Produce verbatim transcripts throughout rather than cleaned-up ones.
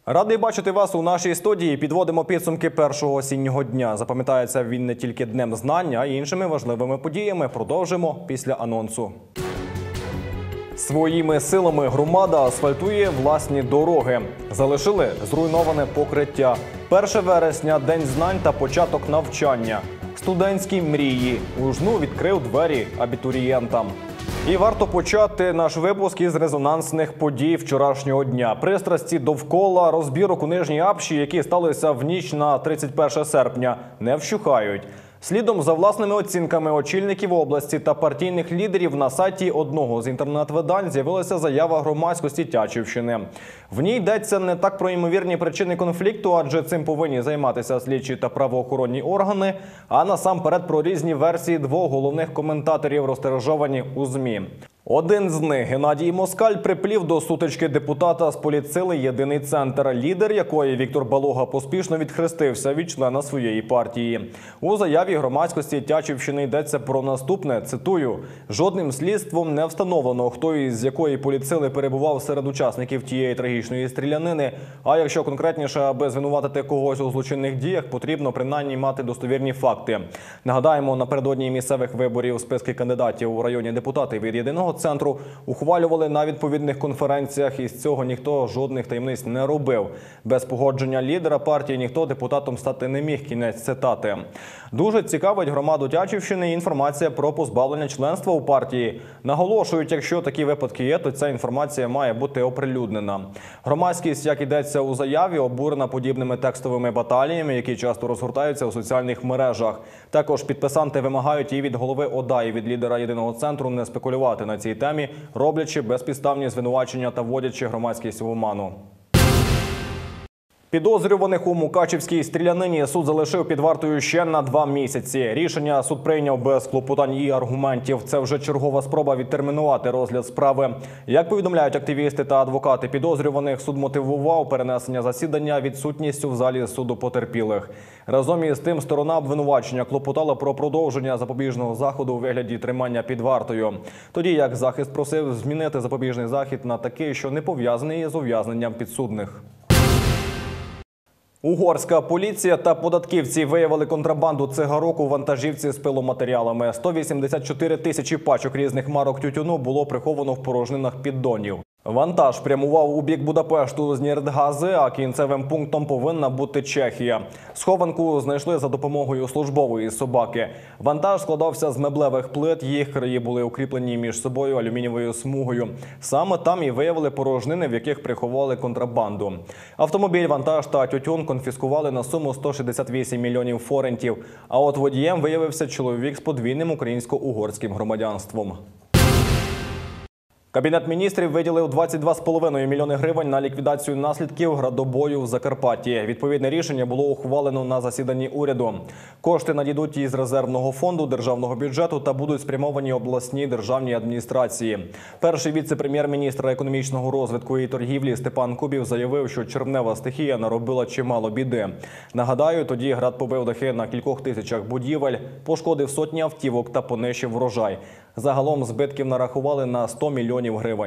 Радий бачити вас у нашій студії. Підводимо підсумки першого осіннього дня. Запам'ятається він не тільки Днем знань, а й іншими важливими подіями. Продовжимо після анонсу. Своїми силами громада асфальтує власні дороги. Залишили зруйноване покриття. перше вересня – День знань та початок навчання. Студентські мрії. УЖНУ відкрив двері абітурієнтам. І варто почати наш випуск із резонансних подій вчорашнього дня. Пристрасті довкола розбірок у Нижній Апші, які сталися в ніч на тридцять перше серпня, не вщухають. Слідом за власними оцінками очільників області та партійних лідерів на сайті одного з інтернет-видань з'явилася заява громадськості Тячівщини. В ній йдеться не так про ймовірні причини конфлікту, адже цим повинні займатися слідчі та правоохоронні органи, а насамперед про різні версії двох головних коментаторів, розтиражовані у ЗМІ. Один з них, Геннадій Москаль, приплів до сутички депутата з політсили «Єдиний центр», лідер якої Віктор Балога поспішно відхрестився від члена своєї партії. У заяві громадськості Тячівщини йдеться про наступне, цитую, «Жодним слідством не встановлено, хто із якої політсили перебував серед учасників тієї трагічної стрілянини, а якщо конкретніше, аби звинуватити когось у злочинних діях, потрібно принаймні мати достовірні факти». Нагадаємо, напередодні місцевих виборів списки кандидатів у районі депутати від «Єдиного центру» ухвалювали на відповідних конференціях, і з цього ніхто жодних таємниць не робив. Без погодження лідера партії ніхто депутатом стати не міг, кінець цитати. Дуже цікавить громаду Тячівщини інформація про позбавлення членства у партії. Наголошують, якщо такі випадки є, то ця інформація має бути оприлюднена. Громадськість, як йдеться у заяві, обурена подібними текстовими баталіями, які часто розгортаються у соціальних мережах. Також підписанти вимагають і від голови ОДА, і від лідера «Єдиного центру» не спекулювати на цій темі, роблячи безпідставні звинувачення та вводячи громадськість в оману. Підозрюваних у мукачівській стрілянині суд залишив під вартою ще на два місяці. Рішення суд прийняв без клопотань і аргументів. Це вже чергова спроба відтермінувати розгляд справи. Як повідомляють активісти та адвокати підозрюваних, суд мотивував перенесення засідання відсутністю в залі суду потерпілих. Разом із тим, сторона обвинувачення клопотала про продовження запобіжного заходу у вигляді тримання під вартою. Тоді як захист просив змінити запобіжний захід на такий, що не пов'язаний із ув'язненням підсудних. Угорська поліція та податківці виявили контрабанду цигарок у вантажівці з пиломатеріалами. сто вісімдесят чотири тисячі пачок різних марок тютюну було приховано в порожнинах піддонів. Вантаж прямував у бік Будапешту з Нєрдгази, а кінцевим пунктом повинна бути Чехія. Схованку знайшли за допомогою службової собаки. Вантаж складався з меблевих плит, їх краї були укріплені між собою алюмінієвою смугою. Саме там і виявили порожнини, в яких приховували контрабанду. Автомобіль, вантаж та тютюн конфіскували на суму сто шістдесят вісім мільйонів форинтів. А от водієм виявився чоловік з подвійним українсько-угорським громадянством. Кабінет міністрів виділив двадцять два з половиною мільйони гривень на ліквідацію наслідків градобою в Закарпатті. Відповідне рішення було ухвалено на засіданні уряду. Кошти надійдуть із резервного фонду державного бюджету та будуть спрямовані обласній державній адміністрації. Перший віце-прем'єр-міністр економічного розвитку і торгівлі Степан Кубів заявив, що червнева стихія наробила чимало біди. Нагадаю, тоді град побив дахи на кількох тисячах будівель, пошкодив сотні автівок та понищив врожай. Загалом збитків нарахували на сто мільйонів гривень.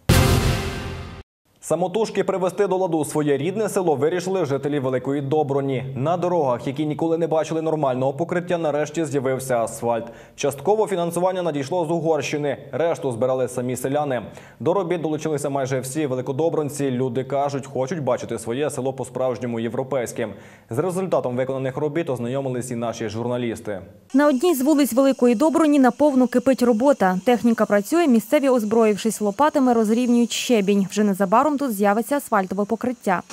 Самотужки привести до ладу своє рідне село вирішили жителі Великої Доброні. На дорогах, які ніколи не бачили нормального покриття, нарешті з'явився асфальт. Частково фінансування надійшло з Угорщини, решту збирали самі селяни. До робіт долучилися майже всі великодобронці. Люди кажуть, хочуть бачити своє село по-справжньому європейським. З результатом виконаних робіт ознайомились і наші журналісти. На одній з вулиць Великої Доброні наповну кипить робота. Техніка працює, місцеві, озброївшись лопатами, розрівнюють щебінь. Вже незабаром тут з'явиться асфальтове покриття.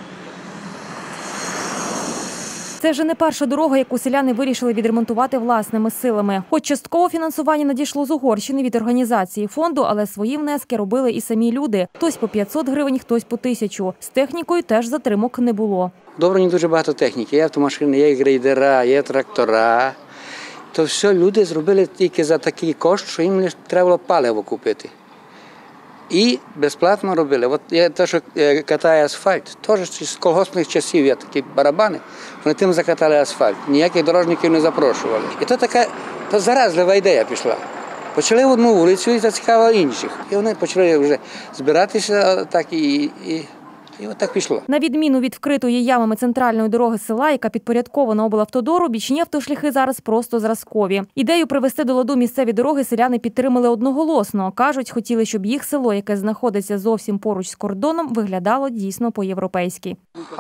Це вже не перша дорога, яку селяни вирішили відремонтувати власними силами. Хоч частково фінансування надійшло з Угорщини від організації фонду, але свої внески робили і самі люди. Хтось по п'ятсот гривень, хтось по тисячу. З технікою теж затримок не було. В Доброні дуже багато техніки. Є автомашини, є грейдера, є трактора. То все люди зробили тільки за такий кошт, що їм лише треба було паливо купити. І безплатно робили. От є те, що катає асфальт, теж з колгоспних часів є такі барабани, вони тим закатали асфальт. Ніяких дорожників не запрошували. І то така то заразлива ідея пішла. Почали в одну вулицю і зацікавили інших. І вони почали вже збиратися так і, і І от так пішло. На відміну від вкритої ямами центральної дороги села, яка підпорядкована облавтодору, бічні автошляхи зараз просто зразкові. Ідею привести до ладу місцеві дороги селяни підтримали одноголосно. Кажуть, хотіли, щоб їх село, яке знаходиться зовсім поруч з кордоном, виглядало дійсно по-європейськи.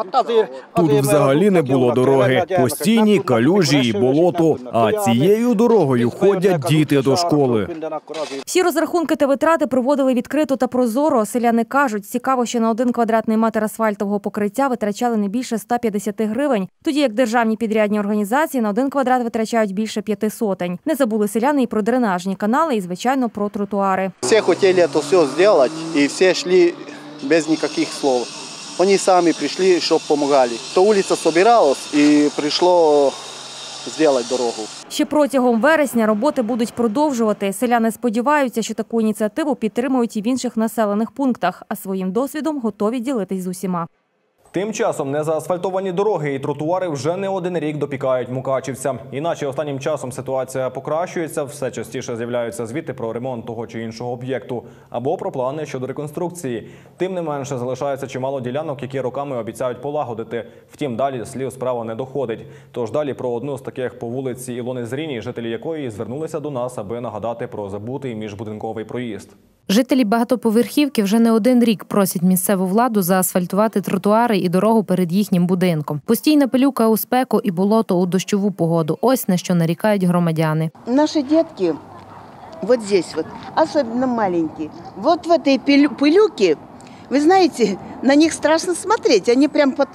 Тут взагалі не було дороги. Постійні калюжі і болото. А цією дорогою ходять діти до школи. Всі розрахунки та витрати проводили відкрито та прозоро. Селяни кажуть, цікаво, що на один квадратний метр асфальтового покриття витрачали не більше ста п'ятдесяти гривень, тоді як державні підрядні організації на один квадрат витрачають більше п'яти сотень. Не забули селяни і про дренажні канали, і, звичайно, про тротуари. Всі хотіли це все зробити, і всі йшли без ніяких слов. Вони самі прийшли, щоб допомагали. То вулиця збиралась і прийшло зробити дорогу. Ще протягом вересня роботи будуть продовжувати. Селяни сподіваються, що таку ініціативу підтримують і в інших населених пунктах, а своїм досвідом готові ділитись з усіма. Тим часом незаасфальтовані дороги і тротуари вже не один рік допікають мукачівцям. Іначе останнім часом ситуація покращується, все частіше з'являються звіти про ремонт того чи іншого об'єкту або про плани щодо реконструкції. Тим не менше залишається чимало ділянок, які роками обіцяють полагодити. Втім, далі слів справа не доходить. Тож далі про одну з таких по вулиці Ілони Зріній, жителі якої звернулися до нас, аби нагадати про забутий міжбудинковий проїзд. Жителі багатоповерхівки вже не один рік просять місцеву владу заасфальтувати тротуари і дорогу перед їхнім будинком. Постійна пилюка у спеку і болото у дощову погоду – ось на що нарікають громадяни. Наші дітки вот здесь вот, особенно маленькие, вот в этой пылюке, вы знаете, на них страшно смотреть, они прям под,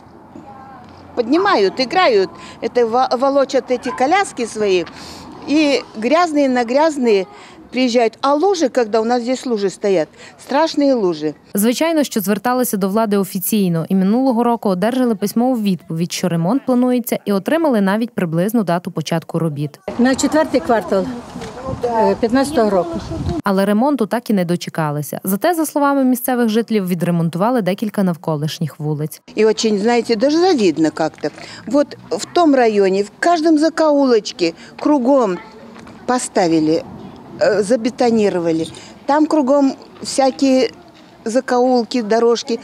поднимают, играют, это волочат эти коляски свои, и грязные на грязные приїжджають. А лужи, коли у нас здесь лужи стоять, страшні лужи. Звичайно, що зверталися до влади офіційно і минулого року одержали письмову відповідь, що ремонт планується, і отримали навіть приблизну дату початку робіт. На четвертий квартал п'ятнадцятого року. Але ремонту так і не дочекалися. Зате, за словами місцевих жителів, відремонтували декілька навколишніх вулиць. І дуже, знаєте, даже завидно як-то. Вот в тому районі, в кожному закоулочці, кругом поставили, забетонировали. Там кругом всякие закоулки, дорожки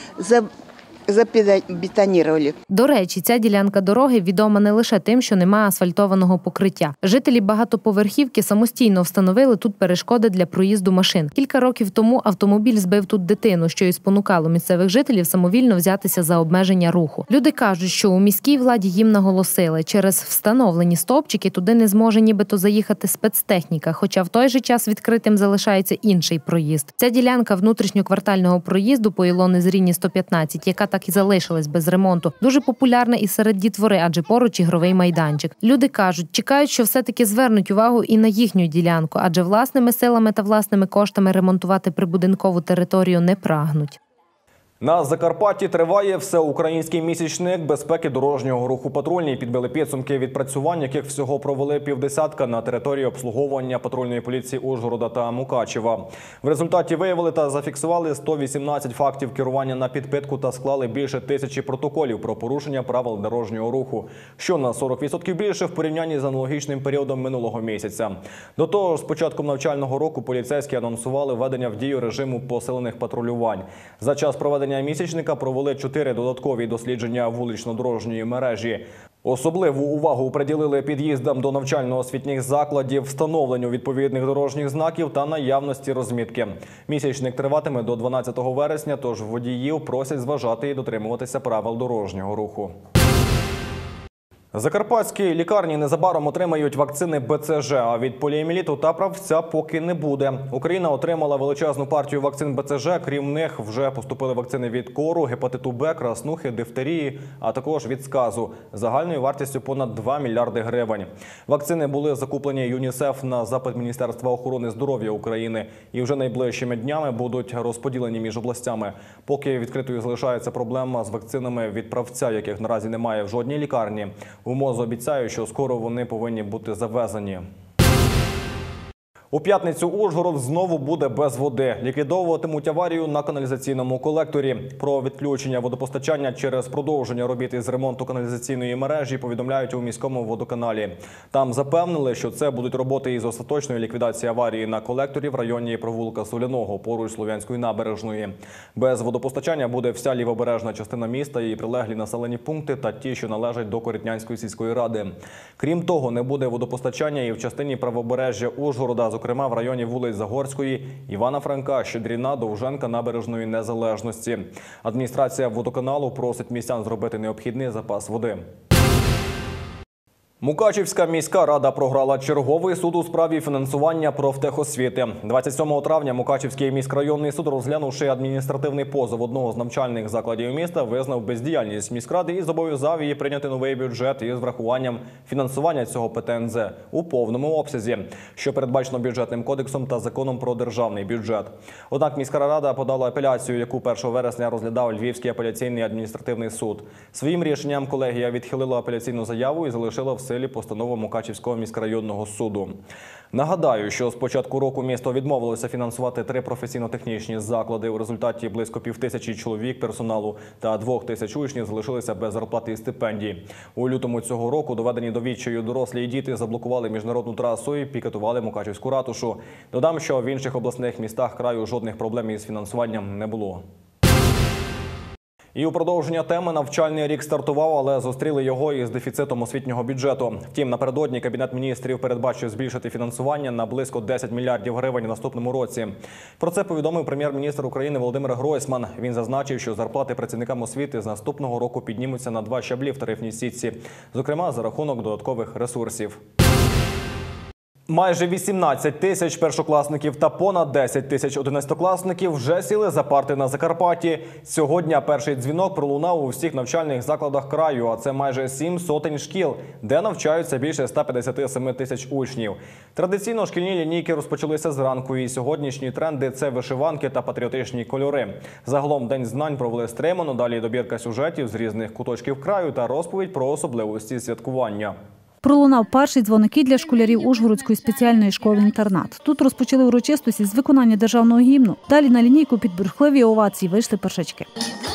забетонировали. До речі, ця ділянка дороги відома не лише тим, що немає асфальтованого покриття. Жителі багатоповерхівки самостійно встановили тут перешкоди для проїзду машин. Кілька років тому автомобіль збив тут дитину, що і спонукало місцевих жителів самовільно взятися за обмеження руху. Люди кажуть, що у міській владі їм наголосили, через встановлені стовпчики туди не зможе нібито заїхати спецтехніка, хоча в той же час відкритим залишається інший проїзд. Ця ділянка внутрішньоквартального проїзду по Ілони Зріній сто п'ятнадцять, яка так і залишилась без ремонту, дуже популярна і серед дітвори, адже поруч ігровий майданчик. Люди кажуть, чекають, що все-таки звернуть увагу і на їхню ділянку, адже власними силами та власними коштами ремонтувати прибудинкову територію не прагнуть. На Закарпатті триває всеукраїнський місячник безпеки дорожнього руху. Патрульні підбили підсумки відпрацювань, яких всього провели півдесятка на території обслуговування патрульної поліції Ужгорода та Мукачева. В результаті виявили та зафіксували сто вісімнадцять фактів керування на підпитку та склали більше тисячі протоколів про порушення правил дорожнього руху, що на сорок відсотків більше в порівнянні з аналогічним періодом минулого місяця. До того ж, з початком навчального року поліцейські анонсували введення в дію режиму посилених патрулювань. За час проведення місячника провели чотири додаткові дослідження вулично-дорожньої мережі. Особливу увагу приділили під'їздам до навчально-освітніх закладів, встановленню відповідних дорожніх знаків та наявності розмітки. Місячник триватиме до дванадцятого вересня, тож водіїв просять зважати і дотримуватися правил дорожнього руху. Закарпатські лікарні незабаром отримають вакцини Б Ц Ж, а від поліомієліту та правця поки не буде. Україна отримала величезну партію вакцин Б Ц Ж, крім них вже поступили вакцини від кору, гепатиту Б, краснухи, дифтерії, а також від сказу, загальною вартістю понад два мільярди гривень. Вакцини були закуплені ЮНІСЕФ на запит Міністерства охорони здоров'я України і вже найближчими днями будуть розподілені між областями. Поки відкритою залишається проблема з вакцинами від правця, яких наразі немає в жодній лікарні. У МОЗ обіцяють, що скоро вони повинні бути завезені. У п'ятницю Ужгород знову буде без води. Ліквідовуватимуть аварію на каналізаційному колекторі. Про відключення водопостачання через продовження робіт із ремонту каналізаційної мережі повідомляють у міському водоканалі. Там запевнили, що це будуть роботи із остаточної ліквідації аварії на колекторі в районі провулка Соляного, поруч Слов'янської набережної. Без водопостачання буде вся лівобережна частина міста і прилеглі населені пункти та ті, що належать до Коритнянської сільської ради. Крім того, не буде водопостачання і в частині правобережжя Ужгорода, зокрема в районі вулиць Загорської, Івана Франка, Щедріна, Довженка, Набережної Незалежності. Адміністрація водоканалу просить містян зробити необхідний запас води. Мукачівська міська рада програла черговий суд у справі фінансування профтехосвіти. двадцять сьомого травня Мукачівський міськрайонний суд, розглянувши адміністративний позов одного з навчальних закладів міста, визнав бездіяльність міськради і зобов'язав її прийняти новий бюджет із врахуванням фінансування цього Пе Те Ен Зе у повному обсязі, що передбачено бюджетним кодексом та законом про державний бюджет. Однак міська рада подала апеляцію, яку першого вересня розглядав Львівський апеляційний адміністративний суд. Своїм рішенням колегія відхилила апеляційну заяву і залишила в силі постанову Мукачівського міськрайонного суду. Нагадаю, що з початку року місто відмовилося фінансувати три професійно-технічні заклади. У результаті близько півтисячі чоловік персоналу та двох тисяч учнів залишилися без зарплати і стипендій. У лютому цього року доведені до відчаю дорослі і діти заблокували міжнародну трасу і пікетували Мукачівську ратушу. Додам, що в інших обласних містах краю жодних проблем із фінансуванням не було. І у продовження теми навчальний рік стартував, але зустріли його із дефіцитом освітнього бюджету. Втім, напередодні Кабінет міністрів передбачив збільшити фінансування на близько десять мільярдів гривень у наступному році. Про це повідомив прем'єр-міністр України Володимир Гройсман. Він зазначив, що зарплати працівникам освіти з наступного року піднімуться на два щаблі в тарифній сітці, зокрема за рахунок додаткових ресурсів. Майже вісімнадцять тисяч першокласників та понад десять тисяч одинадцятикласників вже сіли за парти на Закарпатті. Сьогодні перший дзвінок пролунав у всіх навчальних закладах краю, а це майже сім сотень шкіл, де навчаються більше ста п'ятдесят сім тисяч учнів. Традиційно шкільні лінійки розпочалися зранку, і сьогоднішні тренди – це вишиванки та патріотичні кольори. Загалом День знань провели стримано, далі добірка сюжетів з різних куточків краю та розповідь про особливості святкування. Пролунав перший дзвоники для школярів Ужгородської спеціальної школи-інтернат. Тут розпочали урочистості з виконання державного гімну. Далі на лінійку під бурхливі овації вийшли першачки.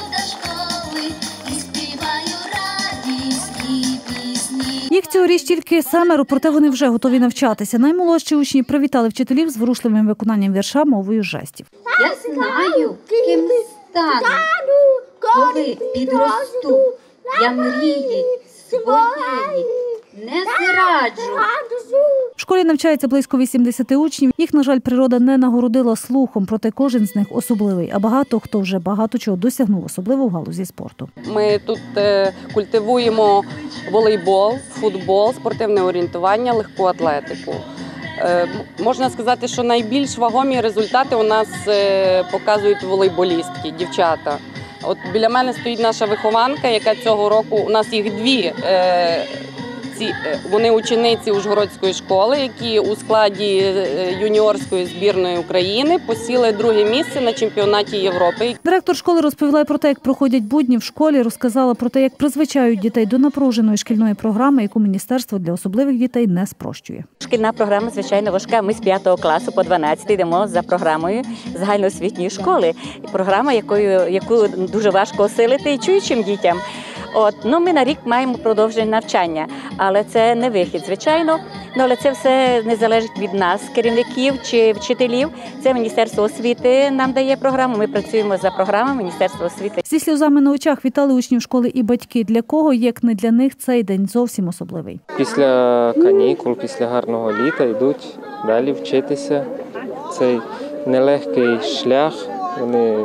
Їх цьогоріч тільки семеро, проте вони вже готові навчатися. Наймолодші учні привітали вчителів з зворушливим виконанням вірша мовою жестів. Я знаю, ким стану, коли підросту, я мрії своєї не зраджу. В школі навчається близько вісімдесят учнів. Їх, на жаль, природа не нагородила слухом, проте кожен з них особливий. А багато хто вже багато чого досягнув, особливо в галузі спорту. Ми тут е, культивуємо волейбол, футбол, спортивне орієнтування, легку атлетику. Е, можна сказати, що найбільш вагомі результати у нас е, показують волейболістки, дівчата. От біля мене стоїть наша вихованка, яка цього року, у нас їх дві, е, ці, вони учениці Ужгородської школи, які у складі юніорської збірної України посіли друге місце на чемпіонаті Європи. Директор школи розповіла про те, як проходять будні в школі, розказала про те, як призвичають дітей до напруженої шкільної програми, яку міністерство для особливих дітей не спрощує. Шкільна програма, звичайно, важка. Ми з п'ятого класу по дванадцятий йдемо за програмою загальноосвітньої школи. Програма, якою, яку дуже важко осилити і чуючим дітям. От, ну, ми на рік маємо продовження навчання, але це не вихід, звичайно. Ну, але це все не залежить від нас, керівників чи вчителів. Це Міністерство освіти нам дає програму, ми працюємо за програмою Міністерства освіти. Зі сльозами на очах вітали учнів школи і батьки, для кого, як не для них, цей день зовсім особливий. Після канікул, після гарного літа йдуть далі вчитися. Цей нелегкий шлях вони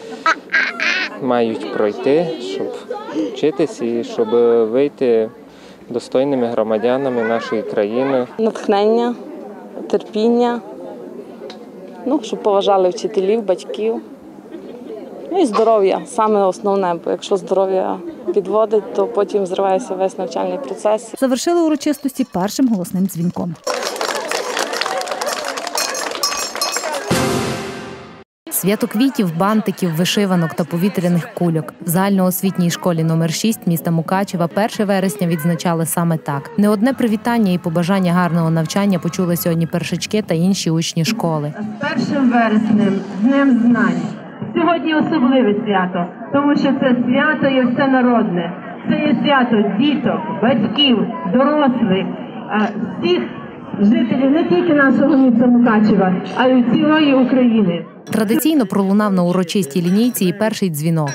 мають пройти, щоб вчитись і щоб вийти достойними громадянами нашої країни. Натхнення, терпіння, ну, щоб поважали вчителів, батьків. Ну і здоров'я, саме основне, бо якщо здоров'я підводить, то потім зривається весь навчальний процес. Завершили урочистості першим голосним дзвінком. Свято квітів, бантиків, вишиванок та повітряних кульок. В загальноосвітній школі номер шість міста Мукачева перше вересня відзначали саме так. Не одне привітання і побажання гарного навчання почули сьогодні першачки та інші учні школи. З першим вереснем, з Днем знань. Сьогодні особливе свято, тому що це свято є всенародне. Це є свято діток, батьків, дорослих, всіх жителів не тільки нашого міста Мукачева, а й цілої України. Традиційно пролунав на урочистій лінійці і перший дзвінок.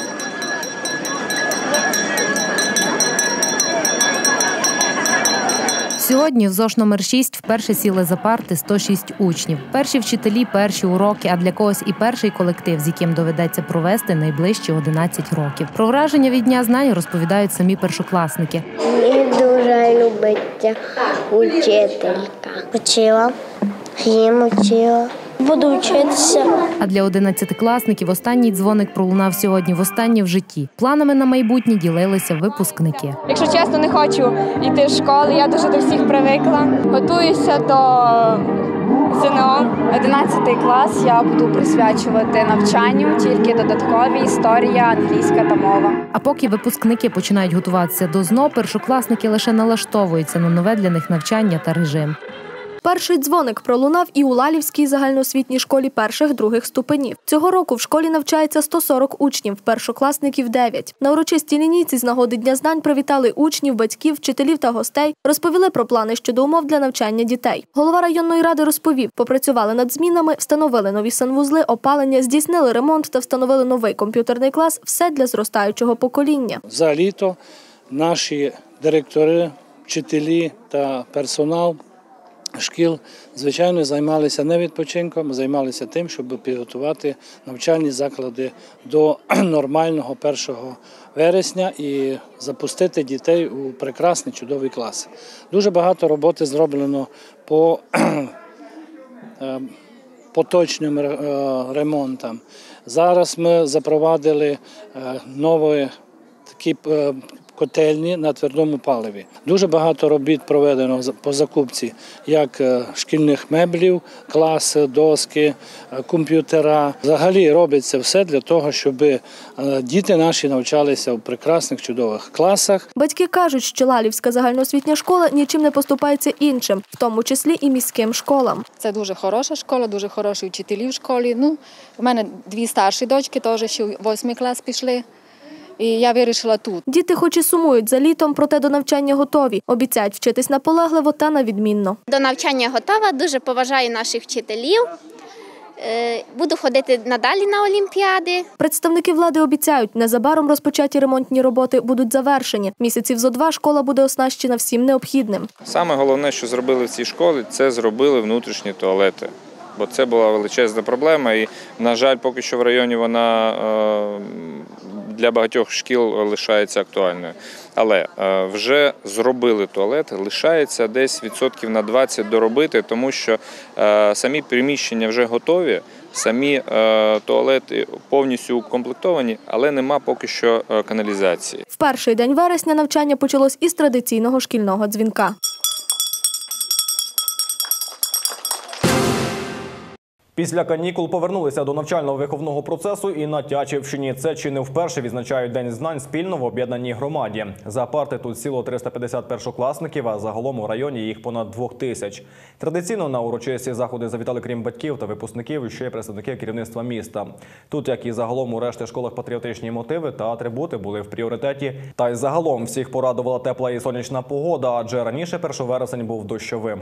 Сьогодні в ЗОШ номер шість вперше сіли за парти сто шість учнів. Перші вчителі, перші уроки, а для когось і перший колектив, з яким доведеться провести найближчі одинадцять років. Про враження від Дня знань розповідають самі першокласники. Мені дуже любиться учителька. Учила, їм учила. Буду вчитися. А для одинадцятикласників останній дзвоник пролунав сьогодні востаннє в житті. Планами на майбутнє ділилися випускники. Якщо чесно, не хочу йти в школу, я дуже до всіх привикла. Готуюся до ЗНО. одинадцятий клас я буду присвячувати навчанню, тільки додаткові історія, англійська та мова. А поки випускники починають готуватися до ЗНО, першокласники лише налаштовуються на нове для них навчання та режим. Перший дзвоник пролунав і у Лалівській загальноосвітній школі перших-других ступенів. Цього року в школі навчається сто сорок учнів, першокласників – дев'ять. На урочистій лінійці з нагоди Дня знань привітали учнів, батьків, вчителів та гостей, розповіли про плани щодо умов для навчання дітей. Голова районної ради розповів, попрацювали над змінами, встановили нові санвузли, опалення, здійснили ремонт та встановили новий комп'ютерний клас – все для зростаючого покоління. За літо наші директори, вчителі та персонал шкіл, звичайно, займалися не відпочинком, а займалися тим, щоб підготувати навчальні заклади до нормального першого вересня і запустити дітей у прекрасні, чудові класи. Дуже багато роботи зроблено по поточним ремонтам. Зараз ми запровадили нові такі котельні на твердому паливі. Дуже багато робіт проведено по закупці, як шкільних меблів, класи, доски, комп'ютера. Взагалі робиться все для того, щоб діти наші навчалися в прекрасних, чудових класах. Батьки кажуть, що Лалівська загальноосвітня школа нічим не поступається іншим, в тому числі і міським школам. Це дуже хороша школа, дуже хороші вчителі в школі. Ну, у мене дві старші дочки, теж ще в восьмий клас пішли. І я вирішила тут. Діти хоч і сумують за літом, проте до навчання готові. Обіцяють вчитись наполегливо та на відмінно. До навчання готова, дуже поважаю наших вчителів. Буду ходити надалі на олімпіади. Представники влади обіцяють, незабаром розпочаті ремонтні роботи будуть завершені. Місяців зо два школа буде оснащена всім необхідним. Саме головне, що зробили в цій школі, це зробили внутрішні туалети. Бо це була величезна проблема і, на жаль, поки що в районі вона для багатьох шкіл лишається актуальною. Але вже зробили туалети, лишається десь відсотків на двадцять доробити, тому що самі приміщення вже готові, самі туалети повністю укомплектовані, але нема поки що каналізації. В перший день вересня навчання почалось із традиційного шкільного дзвінка. Після канікул повернулися до навчально-виховного процесу і на Тячівщині. Це чи не вперше відзначають День знань спільно в об'єднаній громаді. За парти тут сіло триста п'ятдесят першокласників, а загалом у районі їх понад двох тисяч. Традиційно на урочисті заходи завітали, крім батьків та випускників, ще й представники керівництва міста. Тут, як і загалом у решти школах, патріотичні мотиви та атрибути були в пріоритеті. Та й загалом всіх порадувала тепла і сонячна погода, адже раніше перший вересень був дощовим.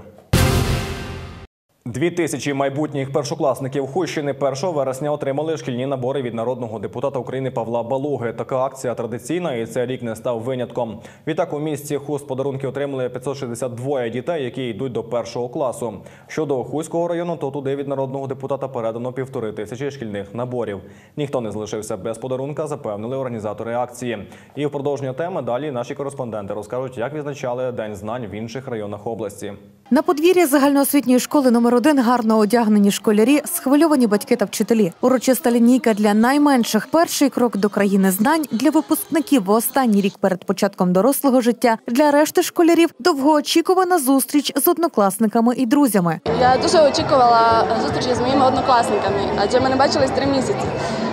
Дві тисячі майбутніх першокласників Хустщини першого вересня отримали шкільні набори від народного депутата України Павла Балуги. Така акція традиційна, і цей рік не став винятком. Відтак у місті Хуст подарунки отримали п'ятсот шістдесят два дітей, які йдуть до першого класу. Щодо Хуського району, то туди від народного депутата передано півтори тисячі шкільних наборів. Ніхто не залишився без подарунка, запевнили організатори акції. І в продовження теми далі наші кореспонденти розкажуть, як відзначали День знань в інших районах області. На подвір'ї загальноосвітньої школи номер номер один – гарно одягнені школярі, схвильовані батьки та вчителі. Урочиста лінійка для найменших – перший крок до країни знань, для випускників – останній рік перед початком дорослого життя, для решти школярів – довгоочікувана зустріч з однокласниками і друзями. Я дуже очікувала зустрічі з моїми однокласниками, адже ми не бачились три місяці.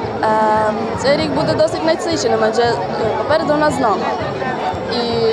Цей рік буде досить насиченим, адже попереду у нас знову. І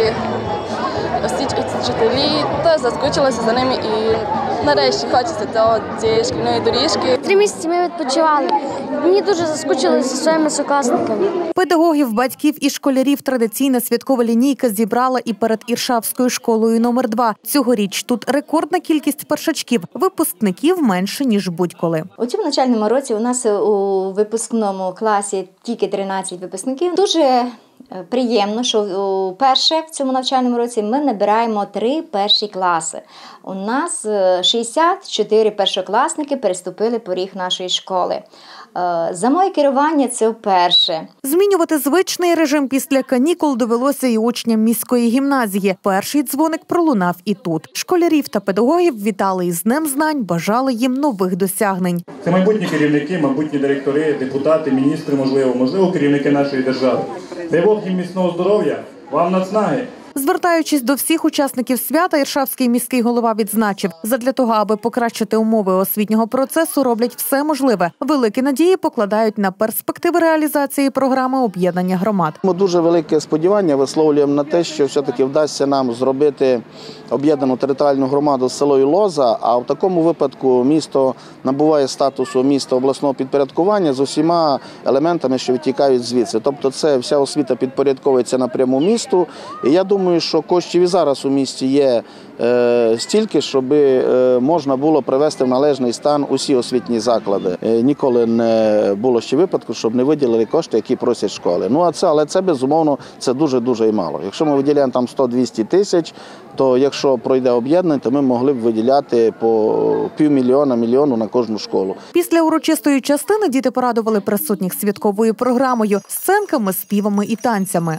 ось ці вчителі, то заскучилася за ними і нарешті хочеться до цієї шкільної доріжки. Три місяці ми відпочивали. Мені дуже заскучилися зі своїми сукасниками. Педагогів, батьків і школярів традиційна святкова лінійка зібрала і перед Іршавською школою номер два. Цьогоріч тут рекордна кількість першачків, випускників менше, ніж будь-коли. У цьому навчальному році у нас у випускному класі тільки тринадцять випускників. Дуже приємно, що вперше в цьому навчальному році ми набираємо три перші класи. У нас шістдесят чотири першокласники переступили поріг нашої школи. За моє керування це вперше. Змінювати звичний режим після канікул довелося і учням міської гімназії. Перший дзвоник пролунав і тут. Школярів та педагогів вітали із Днем знань, бажали їм нових досягнень. Це майбутні керівники, майбутні директори, депутати, міністри, можливо, можливо, керівники нашої держави. Дай Бог їм міцного здоров'я, вам нацнаги. Звертаючись до всіх учасників свята, Іршавський міський голова відзначив, задля того, аби покращити умови освітнього процесу, роблять все можливе. Великі надії покладають на перспективи реалізації програми об'єднання громад. Ми дуже велике сподівання висловлюємо на те, що все-таки вдасться нам зробити об'єднану територіальну громаду з селою Лоза, а в такому випадку місто набуває статусу міста обласного підпорядкування з усіма елементами, що відтікають звідси. Тобто це вся освіта підпорядковується напряму місту. І я думаю, Думаю, що коштів і зараз у місті є е, стільки, щоб е, можна було привести в належний стан усі освітні заклади. Е, ніколи не було ще випадку, щоб не виділили кошти, які просять школи. Ну, а це, але це, безумовно, це дуже-дуже і мало. Якщо ми виділяємо там сто-двісті тисяч, то якщо пройде об'єднання, то ми могли б виділяти по півмільйона, мільйону на кожну школу. Після урочистої частини діти порадували присутніх святковою програмою, сценками, співами і танцями.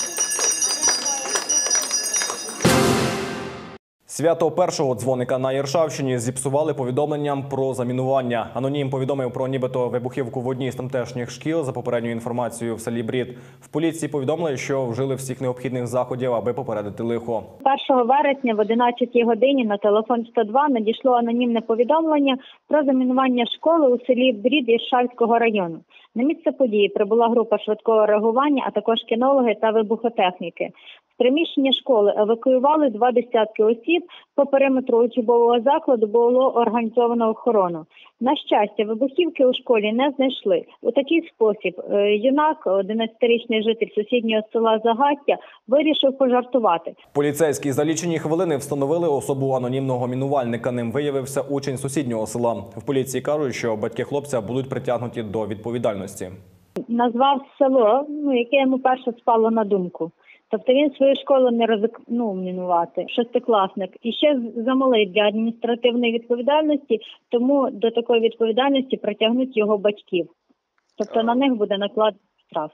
Свято першого дзвоника на Іршавщині зіпсували повідомленням про замінування. Анонім повідомив про нібито вибухівку в одній з тамтешніх шкіл. За попередньою інформацією в селі Брід. В поліції повідомили, що вжили всіх необхідних заходів, аби попередити лихо. першого вересня в одинадцятій годині на телефон сто два надійшло анонімне повідомлення про замінування школи у селі Брід Іршавського району. На місце події прибула група швидкого реагування, а також кінологи та вибухотехніки. З приміщення школи евакуювали два десятки осіб. По периметру учбового закладу було організовано охорону. На щастя, вибухівки у школі не знайшли. У такий спосіб юнак, одинадцятирічний житель сусіднього села Загаття, вирішив пожартувати. Поліцейські за лічені хвилини встановили особу анонімного мінувальника. Ним виявився учень сусіднього села. В поліції кажуть, що батьки хлопця будуть притягнуті до відповідальності. Назвав село, ну, яке йому перше спало на думку. Тобто він свою школу не ризикнув мінувати, шестикласник. І ще замалий для адміністративної відповідальності, тому до такої відповідальності притягнуть його батьків. Тобто на них буде накладений штраф.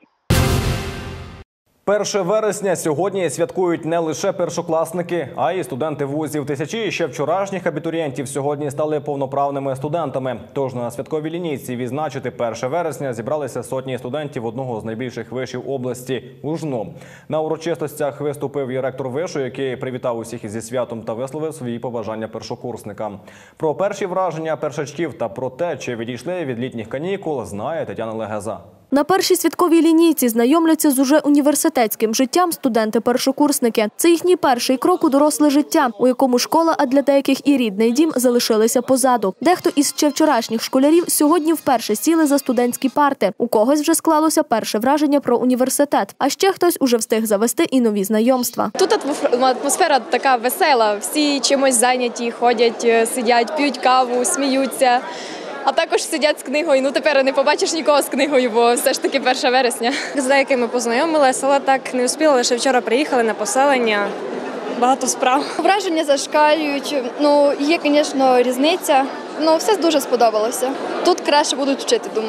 першого вересня сьогодні святкують не лише першокласники, а й студенти вузів. Тисячі ще вчорашніх абітурієнтів сьогодні стали повноправними студентами. Тож на святковій лінійці відзначити першого вересня зібралися сотні студентів одного з найбільших вишів області – УЖНУ. На урочистостях виступив і ректор вишу, який привітав усіх зі святом та висловив свої побажання першокурсникам. Про перші враження першачків та про те, чи відійшли від літніх канікул, знає Тетяна Легеза. На першій святковій лінійці знайомляться з уже університетським життям студенти-першокурсники. Це їхній перший крок у доросле життя, у якому школа, а для деяких і рідний дім залишилися позаду. Дехто із ще вчорашніх школярів сьогодні вперше сіли за студентські парти. У когось вже склалося перше враження про університет, а ще хтось уже встиг завести і нові знайомства. Тут атмосфера така весела, всі чимось зайняті, ходять, сидять, п'ють каву, сміються. А також сидять з книгою. Ну, тепер не побачиш нікого з книгою, бо все ж таки перше вересня. З деякими познайомилися, але так не встигли, лише вчора приїхали на поселення. Багато справ. Враження зашкалюють. Ну, є, звісно, різниця. Ну, все дуже сподобалося. Тут краще будуть вчити, думаю.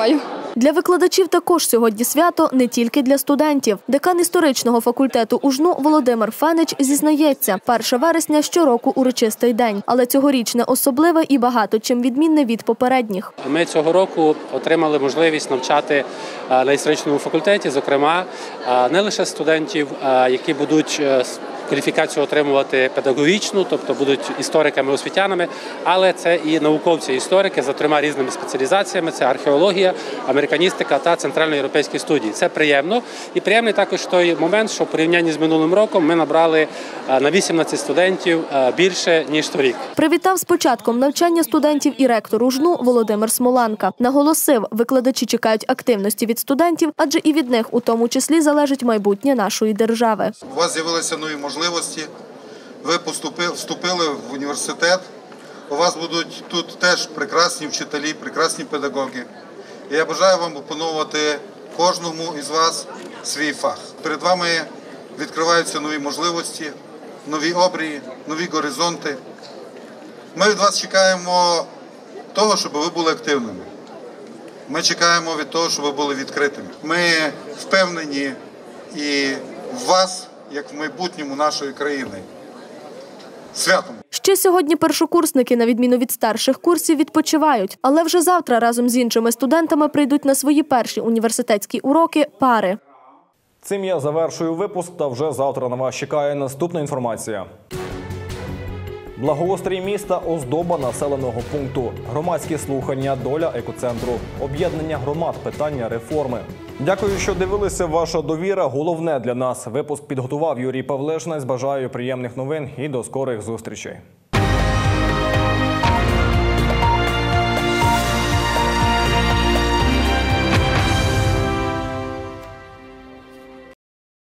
Для викладачів також сьогодні свято, не тільки для студентів. Декан історичного факультету УЖНУ Володимир Фенич зізнається, перше вересня щороку урочистий день, але цьогорічне особливе і багато чим відмінне від попередніх. Ми цього року отримали можливість навчати на історичному факультеті, зокрема, не лише студентів, які будуть кваліфікацію отримувати педагогічну, тобто будуть істориками-освітянами, але це і науковці-історики за трьома різними спеціалізаціями – це археологія, американістика та центральноєвропейські студії. Це приємно. І приємний також той момент, що в порівнянні з минулим роком ми набрали на вісімнадцять студентів більше, ніж торік. Привітав з початком навчання студентів і ректор УЖНУ Володимир Смоланка. Наголосив, викладачі чекають активності від студентів, адже і від них у тому числі залежить майбутнє нашої держави. У вас з'явилися нові можливості, ви вступили в університет, у вас будуть тут теж прекрасні вчителі, прекрасні педагоги. І я бажаю вам опановувати кожному із вас свій фах. Перед вами відкриваються нові можливості, нові обрії, нові горизонти. Ми від вас чекаємо того, щоб ви були активними. Ми чекаємо від того, щоб ви були відкритими. Ми впевнені і в вас, як в майбутньому нашої країни. Святом! Ще сьогодні першокурсники, на відміну від старших курсів, відпочивають. Але вже завтра разом з іншими студентами прийдуть на свої перші університетські уроки пари. Цим я завершую випуск, та вже завтра на вас чекає наступна інформація. Благоустрій міста, оздоба населеного пункту, громадські слухання, доля екоцентру, об'єднання громад, питання реформи. Дякую, що дивилися. Ваша довіра – головне для нас. Випуск підготував Юрій Павлишнець. Бажаю приємних новин і до скорих зустрічей.